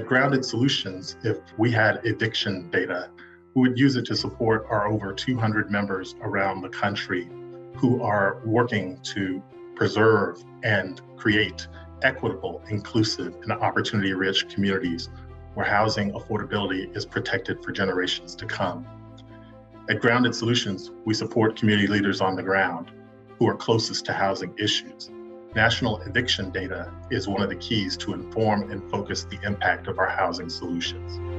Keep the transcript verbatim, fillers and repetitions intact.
At Grounded Solutions, if we had eviction data, we would use it to support our over two hundred members around the country who are working to preserve and create equitable, inclusive, and opportunity-rich communities where housing affordability is protected for generations to come. At Grounded Solutions, we support community leaders on the ground who are closest to housing issues. National eviction data is one of the keys to inform and focus the impact of our housing solutions.